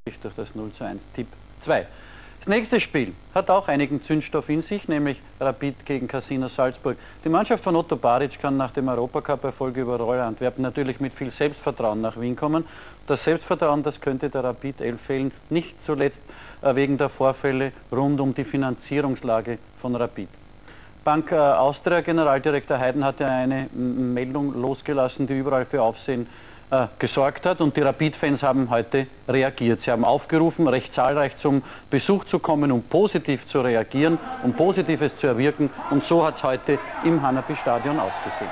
durch das 0:1 Tipp 2. Das nächste Spiel hat auch einigen Zündstoff in sich, nämlich Rapid gegen Casino Salzburg. Die Mannschaft von Otto Baric kann nach dem Europacup-Erfolg über Royal Antwerpen natürlich mit viel Selbstvertrauen nach Wien kommen. Das Selbstvertrauen, das könnte der Rapid 11 fehlen, nicht zuletzt wegen der Vorfälle rund um die Finanzierungslage von Rapid. Bank Austria Generaldirektor Heiden hat ja eine Meldung losgelassen, die überall für Aufsehen gesorgt hat, und die Rapid-Fans haben heute reagiert. Sie haben aufgerufen, recht zahlreich zum Besuch zu kommen, um positiv zu reagieren, um Positives zu erwirken, und so hat es heute im Hanapi-Stadion ausgesehen.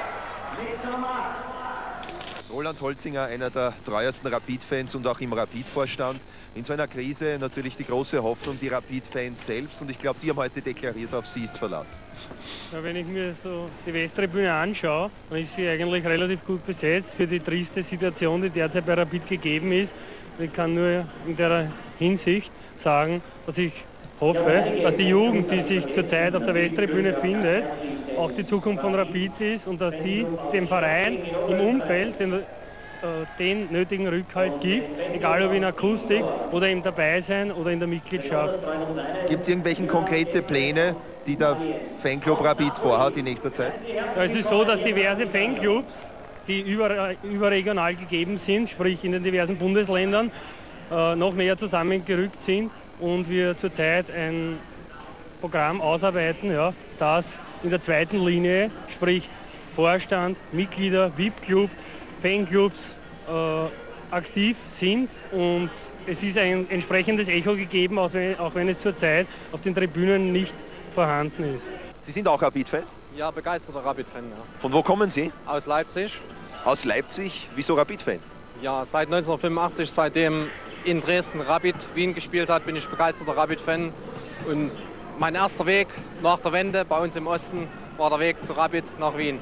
Roland Holzinger, einer der treuesten Rapid-Fans und auch im Rapid-Vorstand. In so einer Krise natürlich die große Hoffnung, die Rapid-Fans selbst, und ich glaube, die haben heute deklariert, auf sie ist Verlass. Ja, wenn ich mir so die Westtribüne anschaue, dann ist sie eigentlich relativ gut besetzt für die triste Situation, die derzeit bei Rapid gegeben ist. Ich kann nur in der Hinsicht sagen, dass ich hoffe, dass die Jugend, die sich zurzeit auf der Westtribüne findet, auch die Zukunft von Rapid ist und dass die dem Verein im Umfeld den nötigen Rückhalt gibt, egal ob in Akustik oder im Dabeisein oder in der Mitgliedschaft. Gibt es irgendwelche konkrete Pläne, die der Fanclub Rapid vorhat in nächster Zeit? Ja, es ist so, dass diverse Fanclubs, die überregional gegeben sind, sprich in den diversen Bundesländern, noch näher zusammengerückt sind und wir zurzeit ein Programm ausarbeiten, ja, das in der zweiten Linie, sprich Vorstand, Mitglieder, VIP-Club, Fanclubs aktiv sind, und es ist ein entsprechendes Echo gegeben, auch wenn es zurzeit auf den Tribünen nicht vorhanden ist. Sie sind auch Rapid-Fan? Ja, begeisterter Rapid-Fan. Ja. Von wo kommen Sie? Aus Leipzig. Aus Leipzig. Wieso Rapid-Fan? Ja, seit 1985, seitdem in Dresden Rapid Wien gespielt hat, bin ich begeisterter Rapid-Fan. Und mein erster Weg nach der Wende bei uns im Osten war der Weg zu Rapid nach Wien.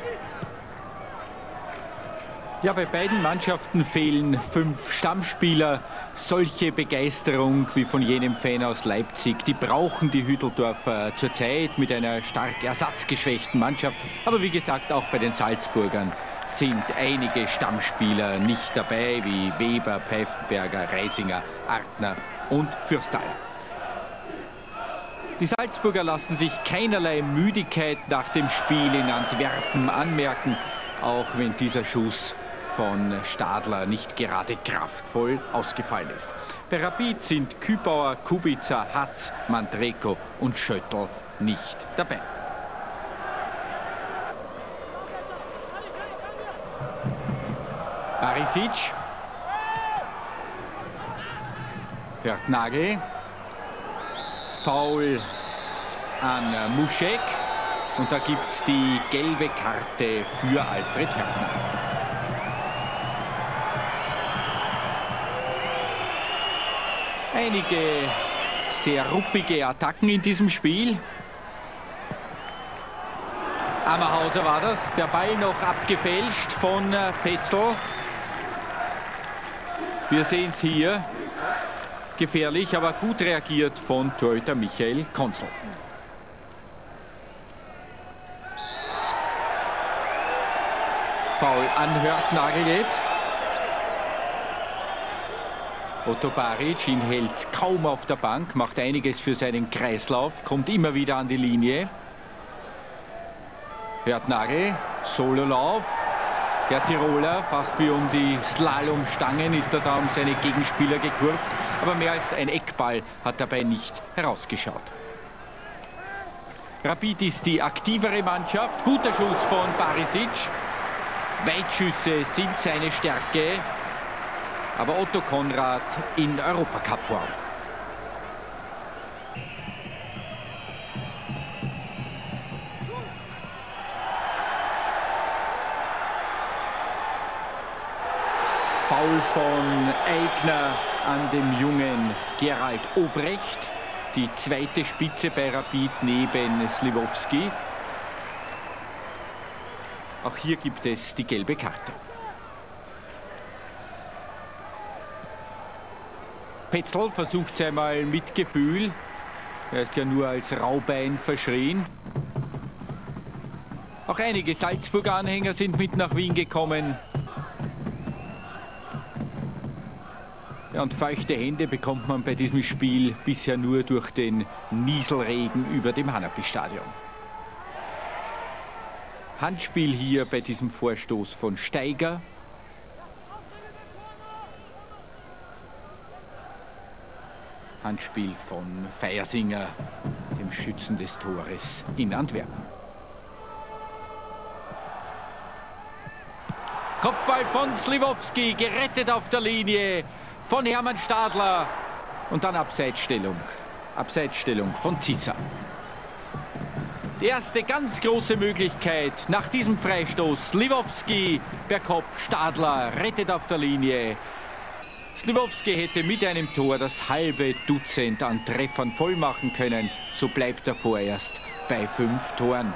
Ja, bei beiden Mannschaften fehlen 5 Stammspieler. Solche Begeisterung wie von jenem Fan aus Leipzig, die brauchen die Hütteldorfer zurzeit mit einer stark ersatzgeschwächten Mannschaft. Aber wie gesagt, auch bei den Salzburgern sind einige Stammspieler nicht dabei, wie Weber, Pfeifenberger, Reisinger, Artner und Fürstal. Die Salzburger lassen sich keinerlei Müdigkeit nach dem Spiel in Antwerpen anmerken, auch wenn dieser Schuss von Stadler nicht gerade kraftvoll ausgefallen ist. Bei Rapid sind Kübauer, Kubica, Hatz, Mandreko und Schöttl nicht dabei. Barisic. Hört Nagel. Foul an Muschek. Und da gibt es die gelbe Karte für Alfred Hörtner. Einige sehr ruppige Attacken in diesem Spiel. Ammerhauser war das. Der Ball noch abgefälscht von Petzl. Wir sehen es hier. Gefährlich, aber gut reagiert von Torhüter Michael Konzel. Foul an Hörtnagel jetzt. Otto Baric, ihn hält kaum auf der Bank, macht einiges für seinen Kreislauf, kommt immer wieder an die Linie. Hörtnagel, Sololauf. Der Tiroler, fast wie um die Slalomstangen, ist er da um seine Gegenspieler gekurvt. Aber mehr als ein Eckball hat dabei nicht herausgeschaut. Rapid ist die aktivere Mannschaft. Guter Schuss von Barisic. Weitschüsse sind seine Stärke. Aber Otto Konrad in Europacup-Form. Foul von Eigner an dem jungen Gerald Obrecht. Die zweite Spitze bei Rapid neben Sliwowski. Auch hier gibt es die gelbe Karte. Petzl versucht es einmal mit Gefühl. Er ist ja nur als Raubein verschrien. Auch einige Salzburger Anhänger sind mit nach Wien gekommen. Ja, und feuchte Hände bekommt man bei diesem Spiel bisher nur durch den Nieselregen über dem Hanapi-Stadion. Handspiel hier bei diesem Vorstoß von Steiger. Handspiel von Feiersinger, dem Schützen des Tores in Antwerpen. Kopfball von Sliwowski, gerettet auf der Linie von Hermann Stadler und dann Abseitsstellung. Abseitsstellung von Zissa. Die erste ganz große Möglichkeit nach diesem Freistoß. Sliwowski per Kopf, Stadler rettet auf der Linie. Sliwowski hätte mit einem Tor das halbe Dutzend an Treffern voll machen können. So bleibt er vorerst bei 5 Toren.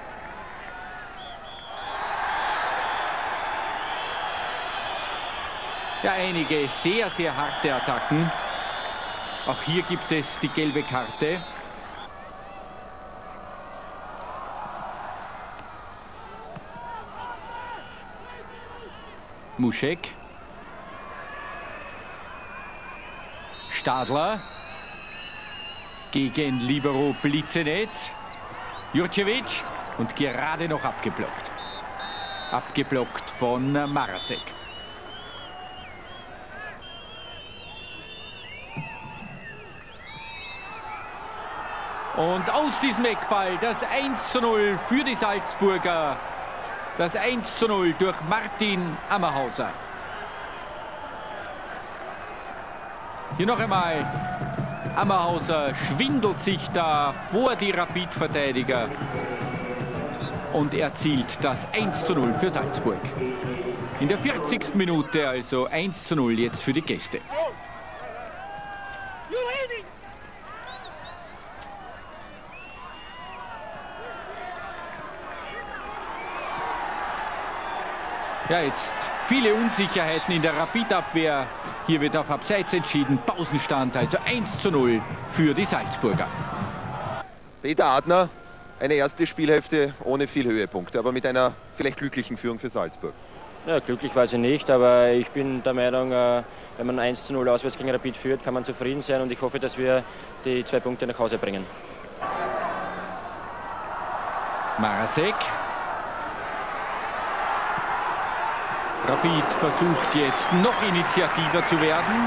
Ja, einige sehr, sehr harte Attacken. Auch hier gibt es die gelbe Karte. Mušek. Stadler. Gegen Libero Blitzenec. Jurčević und gerade noch abgeblockt. Abgeblockt von Marasek. Und aus diesem Eckball das 1:0 für die Salzburger. Das 1:0 durch Martin Ammerhauser. Hier noch einmal. Ammerhauser schwindelt sich da vor die Rapid-Verteidiger. Und erzielt das 1:0 für Salzburg. In der 40. Minute also 1:0 jetzt für die Gäste. Ja, jetzt viele Unsicherheiten in der Rapid-Abwehr. Hier wird auf Abseits entschieden. Pausenstand, also 1:0 für die Salzburger. Peter Adner, eine erste Spielhälfte ohne viel Höhepunkte, aber mit einer vielleicht glücklichen Führung für Salzburg. Ja, glücklich war sie nicht, aber ich bin der Meinung, wenn man 1:0 auswärts gegen Rapid führt, kann man zufrieden sein und ich hoffe, dass wir die 2 Punkte nach Hause bringen. Marasek. Rapid versucht jetzt noch initiativer zu werden.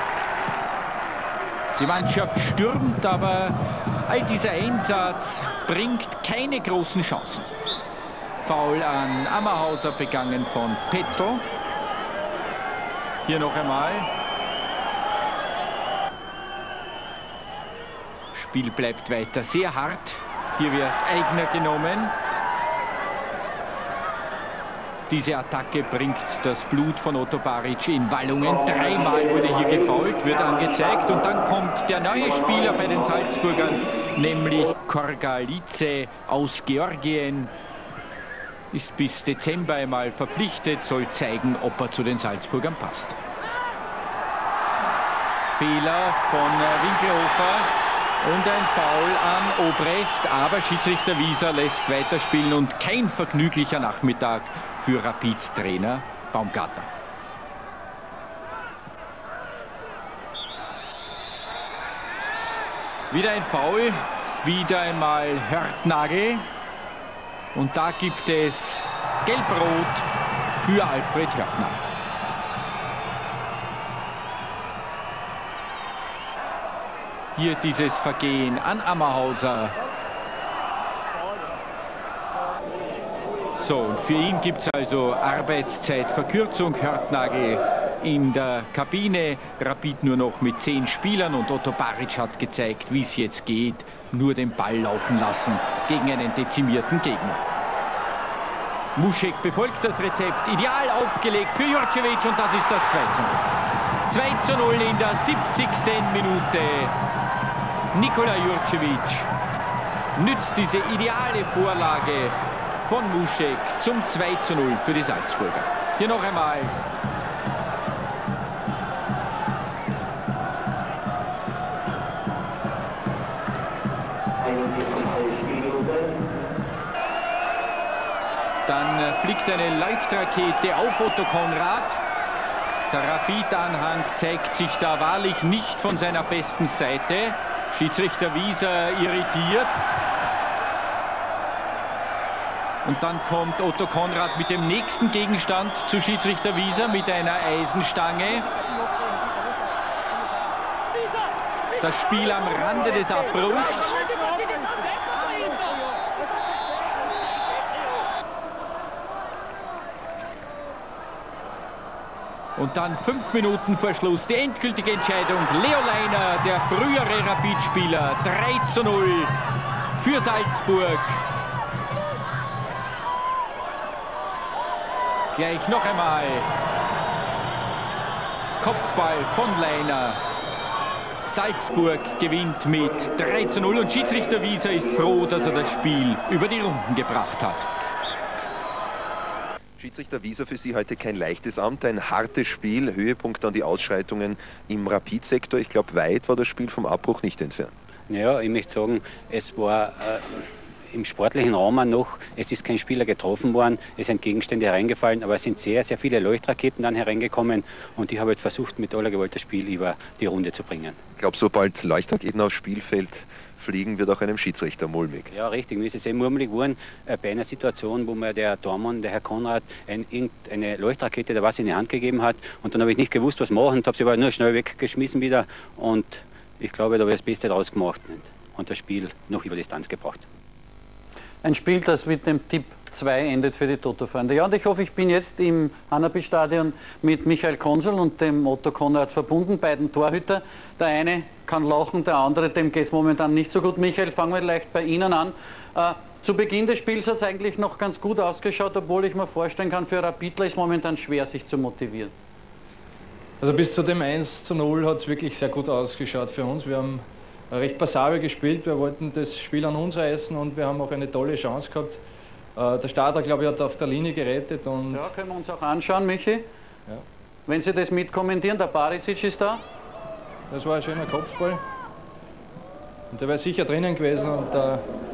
Die Mannschaft stürmt, aber all dieser Einsatz bringt keine großen Chancen. Foul an Ammerhauser begangen von Petzl. Hier noch einmal. Spiel bleibt weiter sehr hart. Hier wird Eigner genommen. Diese Attacke bringt das Blut von Otto Baric in Wallungen. 3-mal wurde hier gefoult, wird angezeigt. Und dann kommt der neue Spieler bei den Salzburgern, nämlich Korgalice aus Georgien. Ist bis Dezember einmal verpflichtet, soll zeigen, ob er zu den Salzburgern passt. Fehler von Winkelhofer und ein Foul an Obrecht. Aber Schiedsrichter Wieser lässt weiterspielen und kein vergnüglicher Nachmittag für Rapids Trainer Baumgartner. Wieder ein Foul, wieder einmal Hörtnagel. Und da gibt es Gelb-Rot für Alfred Hörtner. Hier dieses Vergehen an Ammerhauser. So, und für ihn gibt es also Arbeitszeitverkürzung. Hörtnagel in der Kabine. Rapid nur noch mit 10 Spielern und Otto Baric hat gezeigt, wie es jetzt geht. Nur den Ball laufen lassen gegen einen dezimierten Gegner. Mušek befolgt das Rezept. Ideal aufgelegt für Jurčević und das ist das 2:0. 2:0 in der 70. Minute. Nikola Jurčević nützt diese ideale Vorlage von Mušek zum 2:0 für die Salzburger. Hier noch einmal. Dann fliegt eine Leuchtrakete auf Otto Konrad. Der Rapid-Anhang zeigt sich da wahrlich nicht von seiner besten Seite. Schiedsrichter Wieser irritiert. Und dann kommt Otto Konrad mit dem nächsten Gegenstand zu Schiedsrichter Wieser mit einer Eisenstange. Das Spiel am Rande des Abbruchs. Und dann 5 Minuten vor Schluss die endgültige Entscheidung. Leo Leiner, der frühere Rapid-Spieler, 3:0 für Salzburg. Gleich noch einmal. Kopfball von Leiner. Salzburg gewinnt mit 3:0 und Schiedsrichter Wieser ist froh, dass er das Spiel über die Runden gebracht hat. Schiedsrichter Wieser, für Sie heute kein leichtes Amt, ein hartes Spiel, Höhepunkt dann die Ausschreitungen im Rapid-Sektor. Ich glaube, weit war das Spiel vom Abbruch nicht entfernt. Ja, ich möchte sagen, es war im sportlichen Raum noch, es ist kein Spieler getroffen worden, es sind Gegenstände hereingefallen, aber es sind sehr, sehr viele Leuchtraketen dann hereingekommen und ich habe halt versucht, mit aller Gewalt das Spiel über die Runde zu bringen. Ich glaube, sobald Leuchtraketen aufs Spielfeld fliegen, wird auch einem Schiedsrichter mulmig. Ja, richtig. Mir ist es sehr mulmig geworden bei einer Situation, wo mir der Tormann, der Herr Konrad, eine Leuchtrakete, der was in die Hand gegeben hat und dann habe ich nicht gewusst, was machen und habe sie aber nur schnell weggeschmissen wieder und ich glaube, da habe ich das Beste draus gemacht und das Spiel noch über Distanz gebracht. Ein Spiel, das mit dem Tipp 2 endet für die Toto-Freunde. Ja, und ich hoffe, ich bin jetzt im Hanapi-Stadion mit Michael Konsul und dem Otto Konrad verbunden, beiden Torhüter. Der eine kann lachen, der andere, dem geht es momentan nicht so gut. Michael, fangen wir leicht bei Ihnen an. Zu Beginn des Spiels hat es eigentlich noch ganz gut ausgeschaut, obwohl ich mir vorstellen kann, für Rapidler ist momentan schwer, sich zu motivieren. Also bis zu dem 1:0 hat es wirklich sehr gut ausgeschaut für uns. Wir haben recht passabel gespielt, wir wollten das Spiel an uns reißen und wir haben auch eine tolle Chance gehabt. Der Starter, glaube ich, hat auf der Linie gerettet. Und ja, können wir uns auch anschauen, Michi. Ja. Wenn Sie das mitkommentieren, der Barisic ist da. Das war ein schöner Kopfball. Und der wäre sicher drinnen gewesen und der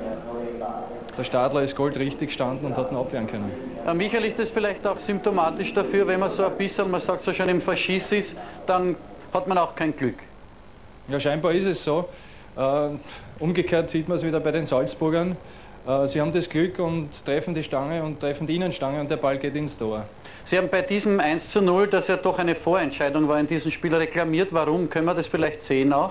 Stadler ist goldrichtig gestanden und hat ihn abwehren können. Michael, ist das vielleicht auch symptomatisch dafür, wenn man so ein bisschen, man sagt so schon im Verschiss ist, dann hat man auch kein Glück? Ja, scheinbar ist es so. Umgekehrt sieht man es wieder bei den Salzburgern. Sie haben das Glück und treffen die Stange und treffen die Innenstange und der Ball geht ins Tor. Sie haben bei diesem 1:0, das ja doch eine Vorentscheidung war in diesem Spiel, reklamiert. Warum? Können wir das vielleicht sehen auch?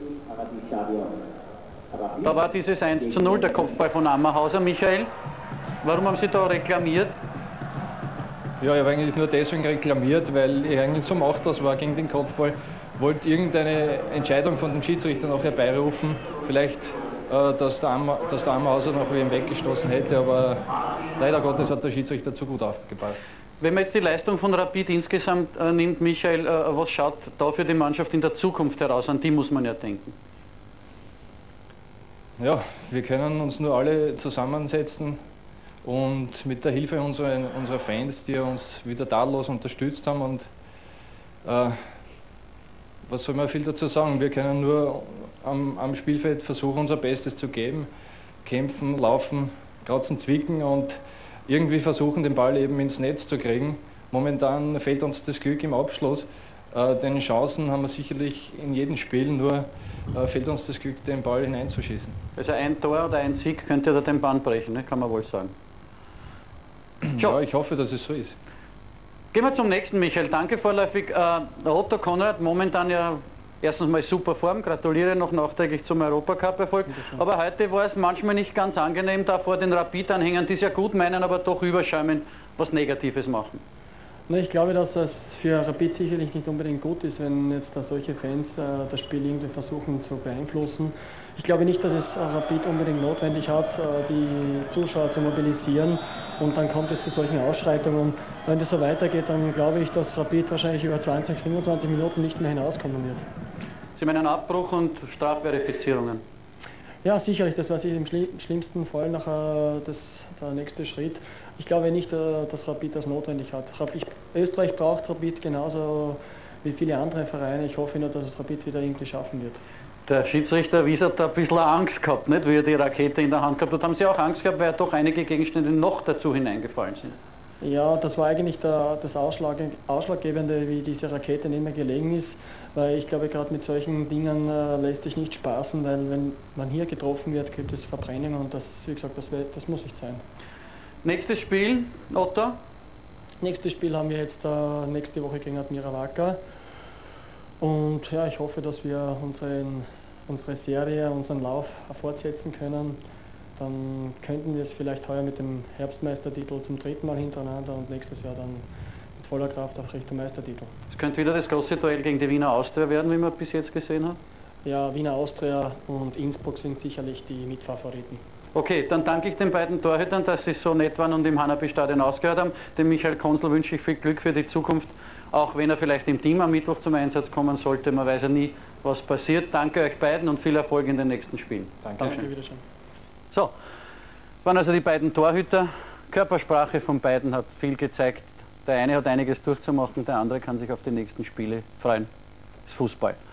Da war dieses 1:0, der Kopfball von Ammerhauser. Michael, warum haben Sie da reklamiert? Ja, ich habe eigentlich nur deswegen reklamiert, weil ich eigentlich so machtlos war gegen den Kopfball. Wollte irgendeine Entscheidung von dem Schiedsrichter noch herbeirufen. Vielleicht, dass der Ammerhauser noch wen weggestoßen hätte, aber leider Gottes hat der Schiedsrichter zu gut aufgepasst. Wenn man jetzt die Leistung von Rapid insgesamt nimmt, Michael, was schaut da für die Mannschaft in der Zukunft heraus? An die muss man ja denken. Ja, wir können uns nur alle zusammensetzen und mit der Hilfe unserer Fans, die uns wieder tadellos unterstützt haben und was soll man viel dazu sagen? Wir können nur am Spielfeld versuchen, unser Bestes zu geben, kämpfen, laufen, kratzen, zwicken und irgendwie versuchen, den Ball eben ins Netz zu kriegen. Momentan fehlt uns das Glück im Abschluss. Denn Chancen haben wir sicherlich in jedem Spiel, nur fehlt uns das Glück, den Ball hineinzuschießen. Also ein Tor oder ein Sieg könnte da den Band brechen, ne? Kann man wohl sagen. Ja, ich hoffe, dass es so ist. Gehen wir zum nächsten, Michael. Danke vorläufig. Der Otto Konrad, momentan ja erstens mal super Form, gratuliere noch nachträglich zum Europacup-Erfolg. Aber heute war es manchmal nicht ganz angenehm, da vor den Rapid-Anhängern, die es ja gut meinen, aber doch überschäumen, was Negatives machen. Ich glaube, dass das für Rapid sicherlich nicht unbedingt gut ist, wenn jetzt da solche Fans das Spiel irgendwie versuchen zu beeinflussen. Ich glaube nicht, dass es Rapid unbedingt notwendig hat, die Zuschauer zu mobilisieren und dann kommt es zu solchen Ausschreitungen. Wenn das so weitergeht, dann glaube ich, dass Rapid wahrscheinlich über 20, 25 Minuten nicht mehr hinauskommen wird. Sie meinen Abbruch und Strafverifizierungen? Ja, sicherlich, das wäre im schlimmsten Fall nachher der nächste Schritt. Ich glaube nicht, dass Rapid das notwendig hat. Österreich braucht Rapid genauso wie viele andere Vereine. Ich hoffe nur, dass es Rapid wieder irgendwie schaffen wird. Der Schiedsrichter Wies hat da ein bisschen Angst gehabt, nicht? Wie er die Rakete in der Hand gehabt hat. Haben Sie auch Angst gehabt, weil doch einige Gegenstände noch dazu hineingefallen sind? Ja, das war eigentlich das Ausschlaggebende, wie diese Rakete nicht mehr gelegen ist, weil ich glaube, gerade mit solchen Dingen lässt sich nicht spaßen, weil wenn man hier getroffen wird, gibt es Verbrennungen und das, wie gesagt, das muss nicht sein. Nächstes Spiel, Otto? Nächstes Spiel haben wir jetzt nächste Woche gegen Admira Wacker und ja, ich hoffe, dass wir unsere Serie, unseren Lauf fortsetzen können. Dann könnten wir es vielleicht heuer mit dem Herbstmeistertitel zum 3. Mal hintereinander und nächstes Jahr dann mit voller Kraft auf Richtung Meistertitel. Es könnte wieder das große Duell gegen die Wiener Austria werden, wie man bis jetzt gesehen hat? Ja, Wiener Austria und Innsbruck sind sicherlich die Mitfavoriten. Okay, dann danke ich den beiden Torhütern, dass sie so nett waren und im Hanapi-Stadion ausgehört haben. Dem Michael Konsel wünsche ich viel Glück für die Zukunft, auch wenn er vielleicht im Team am Mittwoch zum Einsatz kommen sollte. Man weiß ja nie, was passiert. Danke euch beiden und viel Erfolg in den nächsten Spielen. Danke. Wiedersehen. So, das waren also die beiden Torhüter. Körpersprache von beiden hat viel gezeigt. Der eine hat einiges durchzumachen, der andere kann sich auf die nächsten Spiele freuen. Das ist Fußball.